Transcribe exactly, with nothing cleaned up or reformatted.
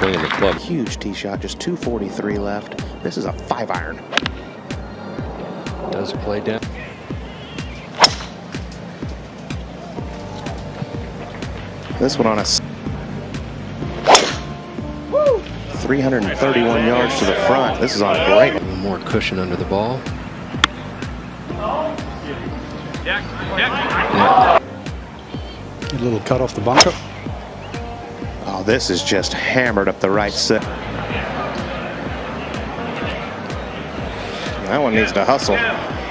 swinging the club. Huge tee shot, just two forty-three left. This is a five iron. Does play down. This one on a three hundred thirty-one yards to the front. This is on a great. A little more cushion under the ball. Yeah. A little cut off the bunker. Oh, this is just hammered up the right side. That one needs to hustle.